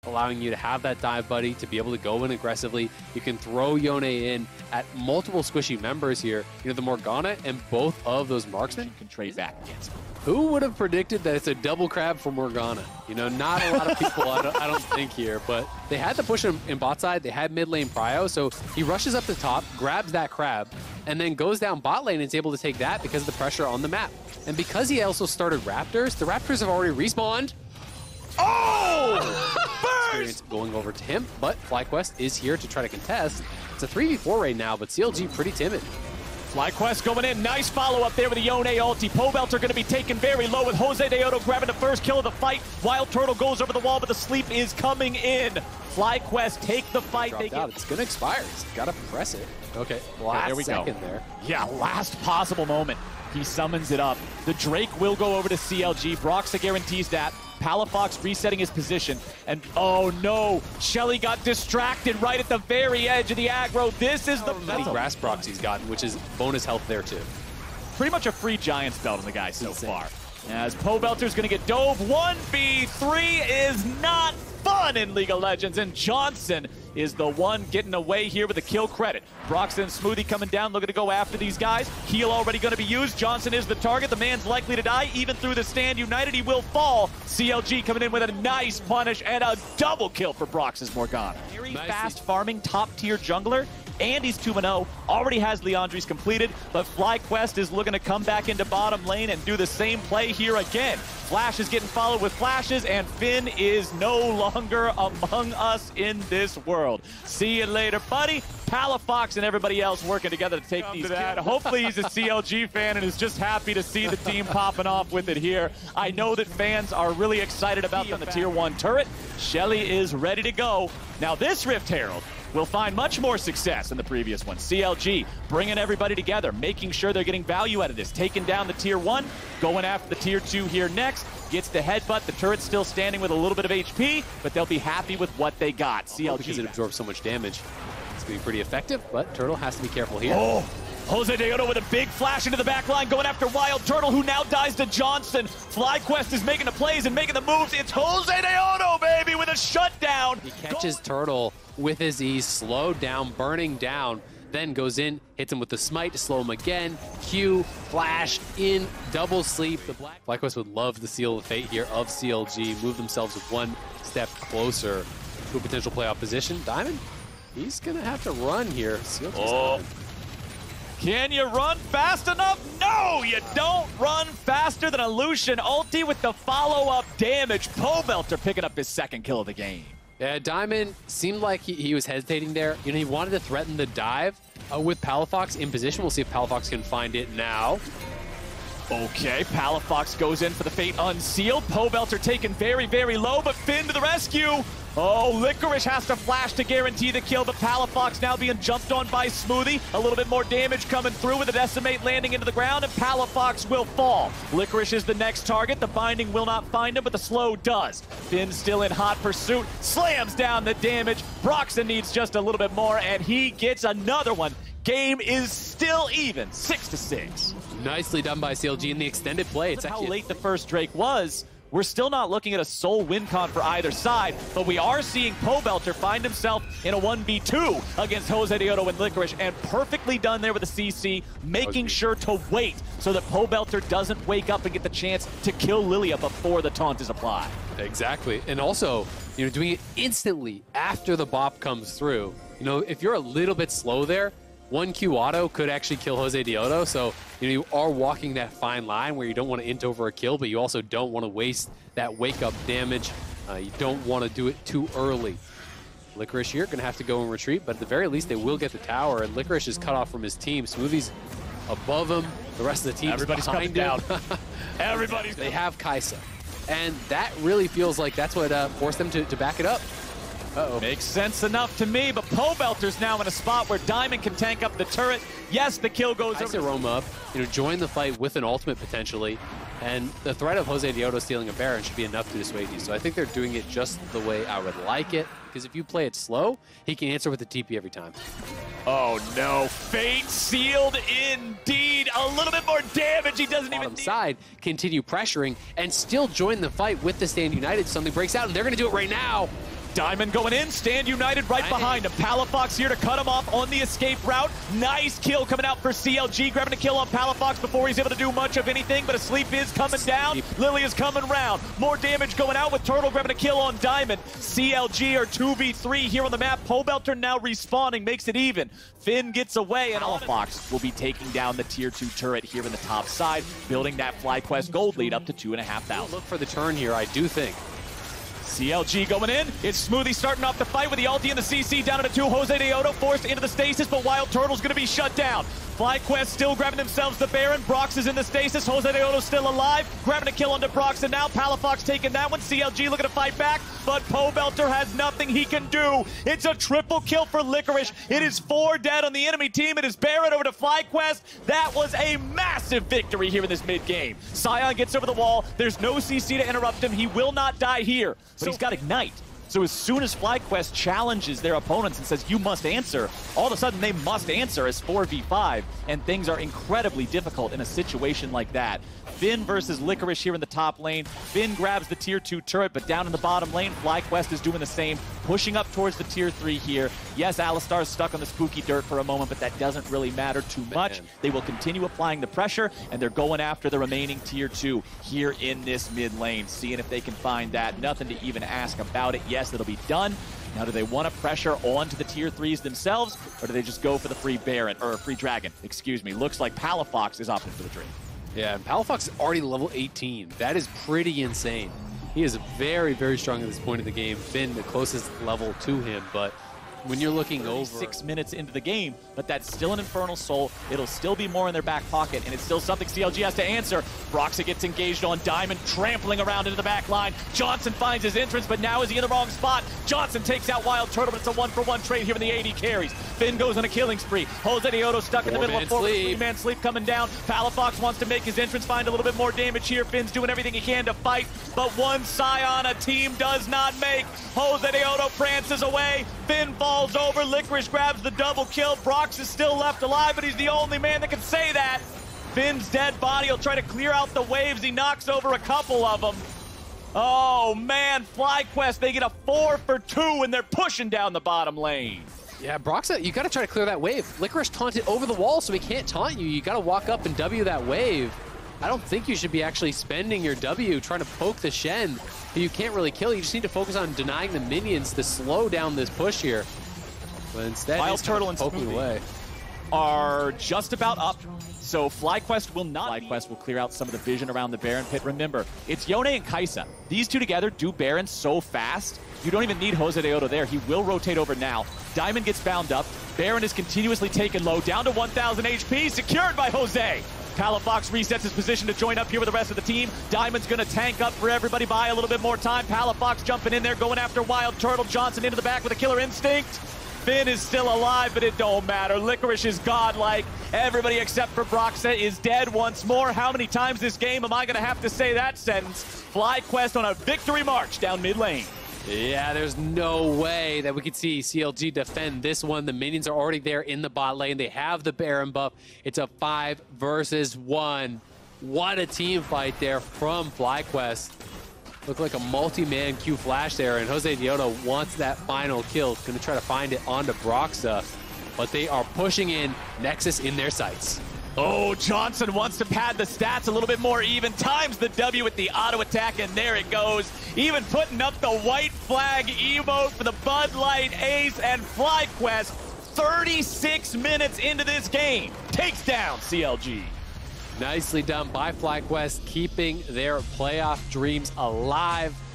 allowing you to have that dive buddy to be able to go in aggressively. You can throw Yone in at multiple squishy members here. You know, the Morgana and both of those marksmen You can trade back against him. Who would have predicted that it's a double crab for Morgana? You know, not a lot of people, I don't think here, but they had to push him in bot side. They had mid lane prio, so he rushes up the top, grabs that crab, and then goes down bot lane and is able to take that because of the pressure on the map. And because he also started Raptors, the Raptors have already respawned. Oh! Experience going over to him, but FlyQuest is here to try to contest. It's a 3v4 right now, but CLG pretty timid. FlyQuest going in, nice follow-up there with the Yone ulti. Pobelter going to be taken very low with Jose Deodo grabbing the first kill of the fight. Wild Turtle goes over the wall, but the sleep is coming in. FlyQuest take the fight. Dropped out. It's going to expire. He's got to press it. Okay, last there we second go. there. Yeah, last possible moment. He summons it up. The Drake will go over to CLG. Broxa guarantees that. Palafox resetting his position. And oh no, Shelly got distracted right at the very edge of the aggro. This is the Many grass procs he's gotten, which is bonus health there too. pretty much a free Giants belt on the guy so far. As Pobelter's going to get dove. 1v3 is not fun in League of Legends, and Johnson is the one getting away here with the kill credit. Broxton and Smoothie coming down, looking to go after these guys. Heal already going to be used. Johnson is the target. The man's likely to die. Even through the stand united, he will fall. CLG coming in with a nice punish and a double kill for Brox's Morgana. Very fast farming, top-tier jungler. And he's 2-0, already has Leandri's completed, but FlyQuest is looking to come back into bottom lane and do the same play here again. Flash is getting followed with flashes, and Finn is no longer among us in this world. See you later, buddy. Palafox and everybody else working together to take these kills. Hopefully he's a CLG fan and is just happy to see the team popping off with it here. I know that fans are really excited about on the Tier 1 turret. Shelly is ready to go. Now this Rift Herald will find much more success than the previous one. CLG bringing everybody together, making sure they're getting value out of this, taking down the Tier 1, going after the Tier 2 here next, gets the headbutt. The turret's still standing with a little bit of HP, but they'll be happy with what they got. CLG because it absorbs so much damage. It's going to be pretty effective, but Turtle has to be careful here. Oh, Jose Deodo with a big flash into the back line, going after Wild Turtle, who now dies to Johnson. FlyQuest is making the plays and making the moves. It's Jose Deodo, baby, with a shutdown. He catches Turtle with his E, slowed down, burning down, then goes in, hits him with the smite to slow him again. Q, flash, in, double sleep. The FlyQuest would love the seal of fate here of CLG, move themselves one step closer to a potential playoff position. Diamond, he's going to have to run here. CLG's coming. Can you run fast enough? No, you don't run faster than a Lucian ulti with the follow-up damage. Pobelter picking up his second kill of the game. Yeah, Diamond seemed like he was hesitating there. You know, he wanted to threaten the dive with Palafox in position. We'll see if Palafox can find it now. Okay, Palafox goes in for the Fate Unsealed. Pobelter taken very, very low, but Finn to the rescue. Oh, Licorice has to flash to guarantee the kill, but Palafox now being jumped on by Smoothie. A little bit more damage coming through with a Decimate landing into the ground, and Palafox will fall. Licorice is the next target. The binding will not find him, but the slow does. Finn still in hot pursuit, slams down the damage. Broxton needs just a little bit more, and he gets another one. Game is still even, 6-6. Nicely done by CLG in the extended play. It's how late the first Drake was. We're still not looking at a sole win con for either side, but we are seeing Pobelter find himself in a 1v2 against Jose Deodo and Licorice, and perfectly done there with the CC, making sure to wait so that Pobelter doesn't wake up and get the chance to kill Lilia before the taunt is applied. Exactly, and also, you know, doing it instantly after the bop comes through. You know, if you're a little bit slow there, 1Q auto could actually kill Jose Deodo, so you know, you are walking that fine line where you don't want to int over a kill, but you also don't want to waste that wake-up damage. You don't want to do it too early. Licorice here going to have to go and retreat, but at the very least they will get the tower, and Licorice is cut off from his team. Smoothie's above him, the rest of the team's Everybody's behind coming him. down. Everybody's They have Kai'Sa, and that really feels like that's what forced them to back it up. Uh-oh. Makes sense enough to me, but Pobelter's now in a spot where Diamond can tank up the turret. Yes, the kill goes over. roam up, you know, join the fight with an ultimate potentially, and the threat of Jose Deodo stealing a Baron should be enough to dissuade you. So I think they're doing it just the way I would like it, because if you play it slow, he can answer with the TP every time. Oh no, Fate sealed indeed. A little bit more damage, he doesn't even need. Side, continue pressuring, and still join the fight with the stand united. Something breaks out, and they're going to do it right now. Diamond going in, Stand United right behind him. Palafox here to cut him off on the escape route. Nice kill coming out for CLG, grabbing a kill on Palafox before he's able to do much of anything, but a sleep is coming down. Lily is coming round. More damage going out with Turtle grabbing a kill on Diamond. CLG are 2v3 here on the map. Pobelter now respawning, makes it even. Finn gets away, and Palafox will be taking down the tier 2 turret here in the top side, building that FlyQuest gold lead up to 2,500. Look for the turn here, I do think. CLG going in. It's Smoothie starting off the fight with the ulti and the CC down to 2. Jose Deodo forced into the stasis, but Wild Turtle's going to be shut down. FlyQuest still grabbing themselves the Baron. Brox is in the stasis. Jose Deodo still alive. Grabbing a kill onto Brox, and now Palafox taking that one. CLG looking to fight back, but Pobelter has nothing he can do. It's a triple kill for Licorice. It is 4 dead on the enemy team. It is Baron over to FlyQuest. That was a massive victory here in this mid-game. Sion gets over the wall. There's no CC to interrupt him. He will not die here, but he's got Ignite. So as soon as FlyQuest challenges their opponents and says, you must answer, all of a sudden they must answer as 4v5, and things are incredibly difficult in a situation like that. Finn versus Licorice here in the top lane. Finn grabs the tier 2 turret, but down in the bottom lane, FlyQuest is doing the same, pushing up towards the tier 3 here. Yes, Alistar's stuck on the spooky dirt for a moment, but that doesn't really matter too much. They will continue applying the pressure, and they're going after the remaining tier 2 here in this mid lane, seeing if they can find that. Nothing to even ask about it. Yes, it'll be done. Now, do they want to pressure onto the tier 3s themselves, or do they just go for the free Baron, or free Dragon, excuse me. Looks like Palafox is opting for the dream. Yeah, and Palafox is already level 18. That is pretty insane. He is very, very strong at this point of the game. Finn, the closest level to him, but when you're looking over 6 minutes into the game, but that's still an Infernal Soul. It'll still be more in their back pocket, and it's still something CLG has to answer. Broxa gets engaged on Diamond, trampling around into the back line. Johnson finds his entrance, but now is he in the wrong spot? Johnson takes out Wild Turtle, but it's a 1-for-1 trade here in the AD carries. Finn goes on a killing spree. Jose Deodo stuck in the middle of 4-man sleep coming down. Palafox wants to make his entrance, find a little bit more damage here. Finn's doing everything he can to fight, but one Sion a team does not make. Jose Deodo prances away. Finn falls over. Licorice grabs the double kill. Brox is still left alive, but he's the only man that can say that. Finn's dead body will try to clear out the waves. He knocks over a couple of them. Oh, man. FlyQuest, they get a 4-for-2, and they're pushing down the bottom lane. Yeah, Broxa, you got to try to clear that wave. Licorice taunted over the wall, so he can't taunt you. You got to walk up and W that wave. I don't think you should be actually spending your W trying to poke the Shen, who you can't really kill. You just need to focus on denying the minions to slow down this push here. But instead, Wild Turtle and poking away are just about up. So FlyQuest will not. FlyQuest will clear out some of the vision around the Baron pit. Remember, it's Yone and Kai'Sa. These two together do Baron so fast, you don't even need Jose Deodo there. He will rotate over now. Diamond gets bound up. Baron is continuously taken low, down to 1,000 HP, secured by Jose. Palafox resets his position to join up here with the rest of the team. Diamond's going to tank up for everybody, buy a little bit more time. Palafox jumping in there, going after Wild Turtle. Johnson into the back with a killer instinct. Finn is still alive, but it don't matter. Licorice is godlike. Everybody except for Broxa is dead once more. How many times this game am I going to have to say that sentence? FlyQuest on a victory march down mid lane. Yeah, there's no way that we could see CLG defend this one. The minions are already there in the bot lane. They have the Baron buff. It's a 5 versus 1. What a team fight there from FlyQuest. Looked like a multi-man Q flash there, and Jose Deodo wants that final kill. Going to try to find it onto Broxa, but they are pushing in Nexus in their sights. Oh, Johnson wants to pad the stats a little bit more even. Times the W with the auto attack, and there it goes. Even putting up the white flag emote for the Bud Light Ace, and FlyQuest, 36 minutes into this game, takes down CLG. Nicely done by FlyQuest, keeping their playoff dreams alive.